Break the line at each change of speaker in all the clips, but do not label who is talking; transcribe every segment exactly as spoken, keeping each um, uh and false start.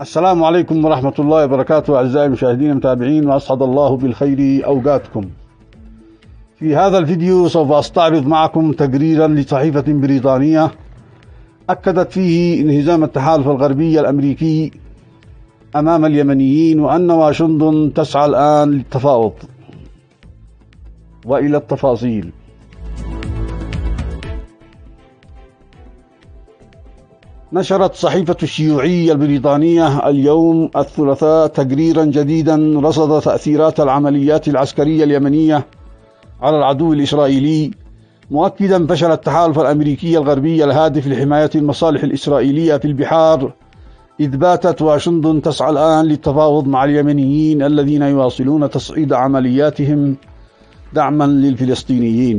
السلام عليكم ورحمة الله وبركاته أعزائي المشاهدين المتابعين، وأسعد الله بالخير أوقاتكم. في هذا الفيديو سوف أستعرض معكم تقريرا لصحيفة بريطانية أكدت فيه انهزام التحالف الغربي الأمريكي أمام اليمنيين، وأن واشنطن تسعى الآن للتفاوض. وإلى التفاصيل. نشرت صحيفة الشيوعي البريطانية اليوم الثلاثاء تقريرا جديدا رصد تأثيرات العمليات العسكرية اليمنية على العدو الإسرائيلي، مؤكدا فشل التحالف الأمريكي الغربي الهادف لحماية المصالح الإسرائيلية في البحار، إذ باتت واشنطن تسعى الآن للتفاوض مع اليمنيين الذين يواصلون تصعيد عملياتهم دعما للفلسطينيين.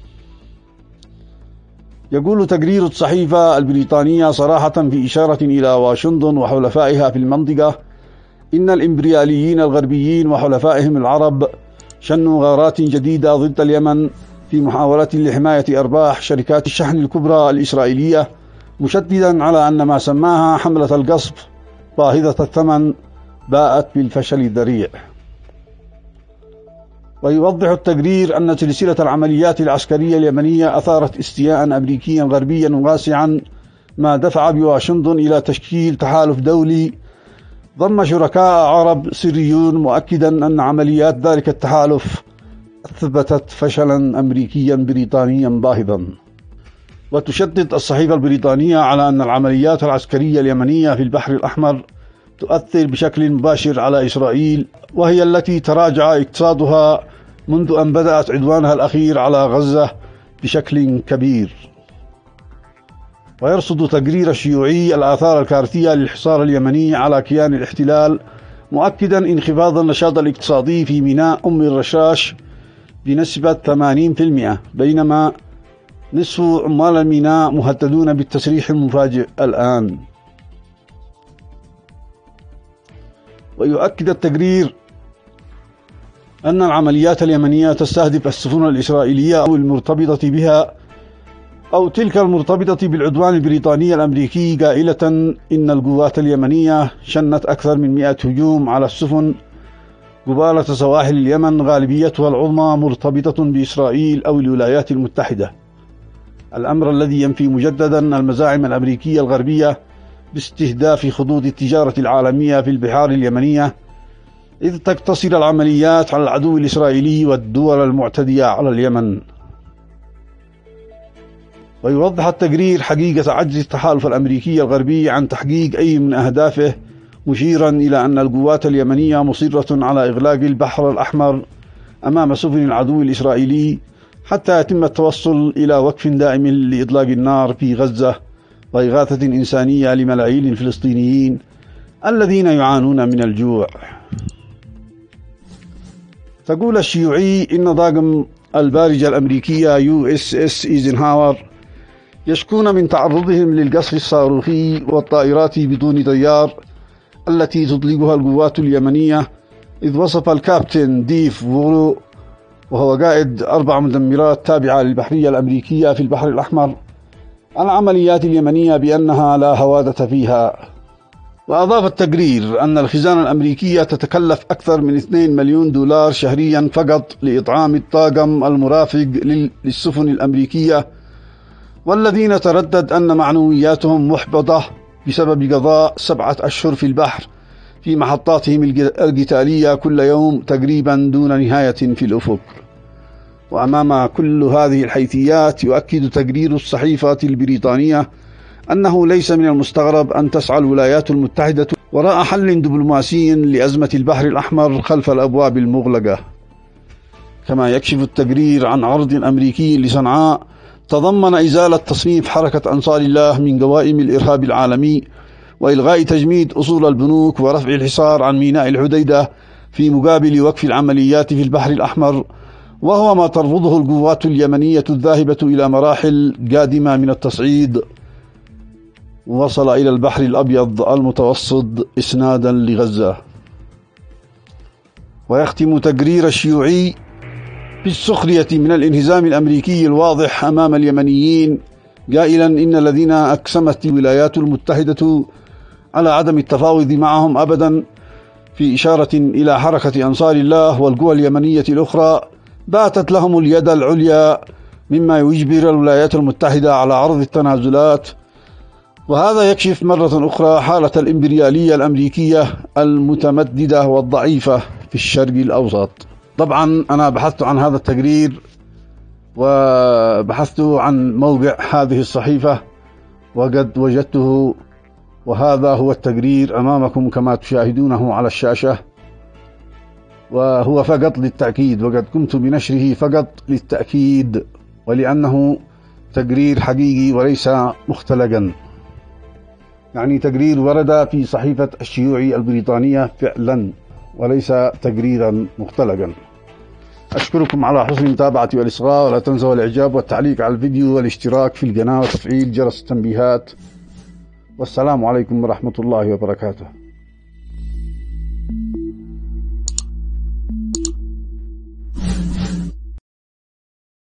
يقول تقرير الصحيفة البريطانية صراحة في إشارة إلى واشنطن وحلفائها في المنطقة إن الإمبرياليين الغربيين وحلفائهم العرب شنوا غارات جديدة ضد اليمن في محاولة لحماية أرباح شركات الشحن الكبرى الإسرائيلية، مشددا على أن ما سماها حملة القصف باهظة الثمن باءت بالفشل الذريع. ويوضح التقرير أن سلسلة العمليات العسكرية اليمنية أثارت استياء أمريكيا غربيا واسعا، ما دفع بواشنطن إلى تشكيل تحالف دولي ضم شركاء عرب سريون، مؤكدا أن عمليات ذلك التحالف أثبتت فشلا أمريكيا بريطانيا باهظا. وتشدد الصحيفة البريطانية على أن العمليات العسكرية اليمنية في البحر الأحمر تؤثر بشكل مباشر على إسرائيل، وهي التي تراجع اقتصادها منذ أن بدأت عدوانها الأخير على غزة بشكل كبير. ويرصد تقرير الشيوعي الآثار الكارثية للحصار اليمني على كيان الاحتلال، مؤكدا انخفاض النشاط الاقتصادي في ميناء أم الرشاش بنسبة ثمانين بالمئة، بينما نصف عمال الميناء مهددون بالتسريح المفاجئ الآن. ويؤكد التقرير أن العمليات اليمنية تستهدف السفن الإسرائيلية أو المرتبطة بها أو تلك المرتبطة بالعدوان البريطاني الأمريكي، قائلة إن القوات اليمنية شنت أكثر من مئة هجوم على السفن قبالة سواحل اليمن، غالبيتها العظمى مرتبطة بإسرائيل أو الولايات المتحدة، الأمر الذي ينفي مجددا المزاعم الأمريكية الغربية باستهداف خطوط التجارة العالمية في البحار اليمنية، إذ تقتصر العمليات على العدو الإسرائيلي والدول المعتدية على اليمن. ويوضح التقرير حقيقة عجز التحالف الأمريكي الغربي عن تحقيق أي من أهدافه، مشيرا إلى أن القوات اليمنية مصرة على إغلاق البحر الأحمر أمام سفن العدو الإسرائيلي حتى يتم التوصل إلى وقف دائم لإطلاق النار في غزة وإغاثة إنسانية لملايين الفلسطينيين الذين يعانون من الجوع. تقول الشيوعي إن طاقم البارجة الأمريكية يو إس إس إيزنهاور يشكون من تعرضهم للقصف الصاروخي والطائرات بدون طيار التي تطلقها القوات اليمنية، إذ وصف الكابتن ديف وولو وهو قائد أربع مدمرات تابعة للبحرية الأمريكية في البحر الأحمر العمليات اليمنية بأنها لا هوادة فيها. وأضاف التقرير أن الخزانة الأمريكية تتكلف أكثر من اثنين مليون دولار شهريا فقط لإطعام الطاقم المرافق للسفن الأمريكية، والذين تردد أن معنوياتهم محبطة بسبب قضاء سبعة أشهر في البحر في محطاتهم القتالية كل يوم تقريبا دون نهاية في الأفق. وأمام كل هذه الحيثيات، يؤكد تقرير الصحيفة البريطانية أنه ليس من المستغرب أن تسعى الولايات المتحدة وراء حل دبلوماسي لأزمة البحر الأحمر خلف الأبواب المغلقة. كما يكشف التقرير عن عرض أمريكي لصنعاء تضمن إزالة تصنيف حركة أنصار الله من قوائم الإرهاب العالمي، وإلغاء تجميد أصول البنوك، ورفع الحصار عن ميناء الحديدة في مقابل وقف العمليات في البحر الأحمر، وهو ما ترفضه القوات اليمنية الذاهبة إلى مراحل قادمة من التصعيد، وصل إلى البحر الأبيض المتوسط إسنادا لغزة. ويختم تقرير الشيوعي بالسخرية من الانهزام الأمريكي الواضح أمام اليمنيين، قائلا إن الذين أقسمت الولايات المتحدة على عدم التفاوض معهم أبدا، في إشارة إلى حركة أنصار الله والقوى اليمنية الأخرى باتت لهم اليد العليا، مما يجبر الولايات المتحدة على عرض التنازلات. وهذا يكشف مرة أخرى حالة الإمبريالية الأمريكية المتمددة والضعيفة في الشرق الأوسط. طبعا أنا بحثت عن هذا التقرير وبحثت عن موقع هذه الصحيفة وقد وجدته، وهذا هو التقرير أمامكم كما تشاهدونه على الشاشة، وهو فقط للتأكيد، وقد قمت بنشره فقط للتأكيد ولأنه تقرير حقيقي وليس مختلقا، يعني تقرير ورد في صحيفة الشيوعي البريطانية فعلا وليس تقريرا مختلقا. أشكركم على حسن المتابعة والإصغاء، ولا تنسوا الإعجاب والتعليق على الفيديو والاشتراك في القناة وتفعيل جرس التنبيهات. والسلام عليكم ورحمة الله وبركاته.